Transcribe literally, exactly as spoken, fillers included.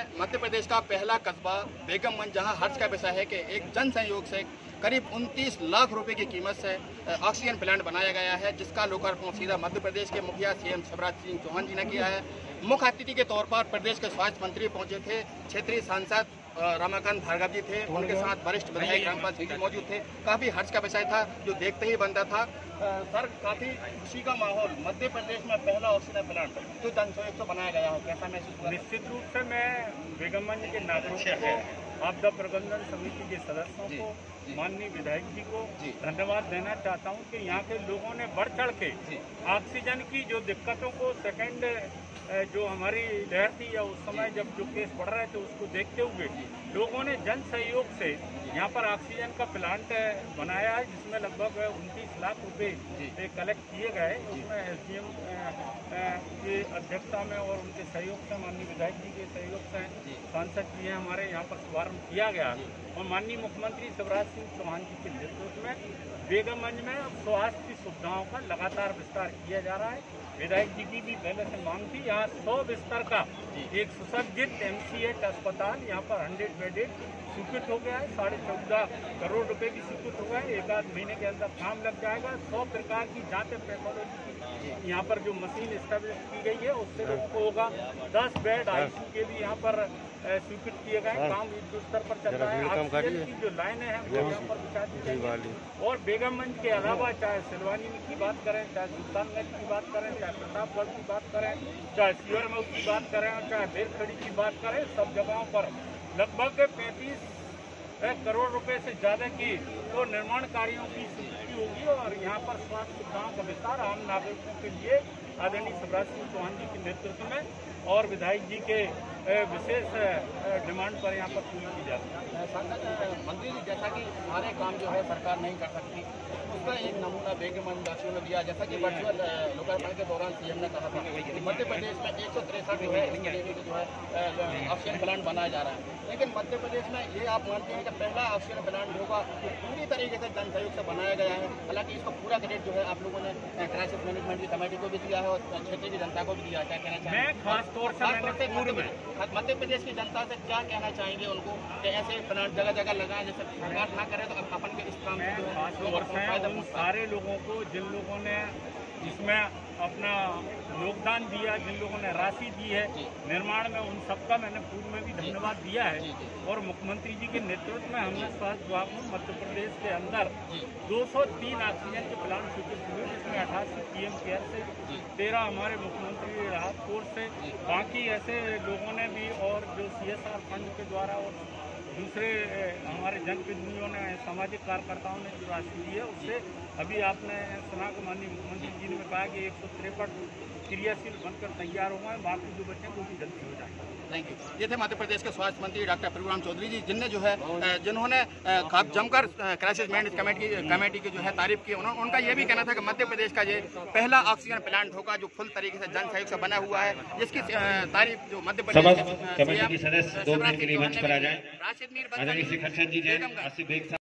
मध्य प्रदेश का पहला कस्बा बेगमगंज, जहां हर्ष का विषय है कि एक जन सहयोग से करीब उनतीस लाख रुपए की कीमत से ऑक्सीजन प्लांट बनाया गया है, जिसका लोकार्पण सीधा मध्य प्रदेश के मुखिया सीएम शिवराज सिंह चौहान जी ने किया है। मुख्य अतिथि के तौर पर प्रदेश के स्वास्थ्य मंत्री पहुंचे थे, क्षेत्रीय सांसद रमाकांत भार्गव जी थे, उनके साथ वरिष्ठ विधायक रामपाल सिंह जी मौजूद थे। काफी हर्ष का विषय था, जो देखते ही बनता था। सर, काफी खुशी का माहौल, मध्य प्रदेश में पहला ऑक्सीजन प्लांट जो जन सहयोग से बनाया गया है, कैसा महसूस हुआ? निश्चित रूप से मैं बेगमगंज के नागरिकों को, आपदा प्रबंधन समिति के सदस्यों को, माननीय विधायक जी को धन्यवाद देना चाहता हूं कि यहाँ के लोगों ने बढ़ चढ़ के ऑक्सीजन की जो दिक्कतों को, सेकंड जो हमारी लहर थी या उस समय जब जो केस बढ़ रहे थे उसको देखते हुए लोगों ने जन सहयोग से यहाँ पर ऑक्सीजन का प्लांट बनाया है, जिसमें लगभग उनतीस लाख रुपए कलेक्ट किए गए। उसमें एसडीएम की अध्यक्षता में और उनके सहयोग से, माननीय विधायक जी के सहयोग से, सांसद जी हैं हमारे, यहाँ पर शुभारंभ किया गया और माननीय मुख्यमंत्री शिवराज सिंह चौहान जी के नेतृत्व में बेगमगंज में स्वास्थ्य की सुविधाओं का लगातार विस्तार किया जा रहा है। विधायक जी की भी पहले से मांग थी, यहाँ सौ बिस्तर का एक सुसज्जित एमसीएच अस्पताल यहाँ पर हंड्रेड बेडेड स्वीकृत हो गया है। साढ़े चौदह करोड़ रुपए की स्वीकृत हो गया है। एक आध महीने के अंदर काम लग जाएगा। सौ प्रकार की जांच पैथोलॉजी की यहाँ पर जो मशीन स्टेब्लिश की गई है उससे लोगों को होगा। दस बेड आईसीयू के भी यहाँ पर स्वीकृत किए गए, काम युद्ध स्तर पर चल रहा है। ऑक्सीजन की जो लाइनें हैं वो यहाँ पर बिछा दी गई और बेगमगंज के अलावा चाहे सिलवानी की बात करें, चाहे सुल्तानगंज की बात करें, चाहे प्रतापगढ़ की बात करें, चाहे सिवरमऊ की बात करें, चाहे बेलखड़ी की बात करें, सब जगहों पर लगभग पैंतीस करोड़ रुपए से ज़्यादा की तो निर्माण कार्यों की स्वीकृति होगी और यहाँ पर स्वास्थ्य सुविधाओं का विस्तार आम नागरिकों के लिए आदरणीय शिवराज सिंह चौहान जी के नेतृत्व में और विधायक जी के विशेष डिमांड पर यहाँ पर पूरी की जाती है। सांसद मंत्री जी, जैसा कि सारे काम जो है सरकार नहीं कर सकती, उसका एक नमूना बेगमगंज वासियों ने दिया। जैसा कि वर्चुअल लोकार्पण के दौरान सीएम ने कहा था कि मध्य प्रदेश में एक सौ तिरसठ जो है जो है ऑक्सीजन प्लांट बनाया जा रहा है, लेकिन मध्य प्रदेश में ये आप मानते हैं कि पहला ऑक्सीजन प्लांट होगा जो पूरी तरीके से जन सहयोग से बनाया गया है। हालांकि इसको पूरा क्रेडिट जो है आप लोगों ने क्राइसिस मैनेजमेंट की कमेटी को भी दिया है और क्षेत्र की जनता को भी दिया है। क्या कहना चाहिए? मैं खास तौर से मध्य प्रदेश की जनता से क्या कहना चाहेंगे उनको कि ऐसे प्लांट जगह जगह लगाएं, जैसे सरकार ना करे तो अपन के इस काम में उन सारे लोगों को, जिन लोगों ने इसमें अपना योगदान दिया, जिन लोगों ने राशि दी है निर्माण में, उन सबका मैंने पूर्व में भी धन्यवाद दिया है। और मुख्यमंत्री जी के नेतृत्व में हमने स्वास्थ्य विभाग में मध्य प्रदेश के अंदर दो सौ तीन ऑक्सीजन के प्लांट स्वीकृत हुए, जिसमें अठासी पीएम केयर से, तेरह हमारे मुख्यमंत्री राहत कोष से, बाकी ऐसे लोगों ने भी और जो सीएसआर फंड के द्वारा और दूसरे हमारे जनप्रतिनिधियों ने, सामाजिक कार्यकर्ताओं ने जो राशि दी है उससे अभी आपने सुना कि माननीय मुख्यमंत्री जी ने कहा कि एक सौ तिरपन क्रियाशील बनकर तैयार हो गए, बाकी जो बच्चे वो भी जल्दी हो जाएंगे। Thank you. ये थे मध्य प्रदेश के स्वास्थ्य मंत्री डॉक्टर प्रभुराम चौधरी जी, जिनने जो है जिन्होंने जमकर क्राइसिस मैनेजमेंट कमेटी कमेटी की जो है तारीफ की। उनका ये भी कहना था कि मध्य प्रदेश का ये पहला ऑक्सीजन प्लांट होगा जो फुल तरीके से जन सहयोग से बना हुआ है, जिसकी तारीफ जो मध्य प्रदेश कमेटी के सदस्य दो मिनट के लिए मंच पर आ जाए।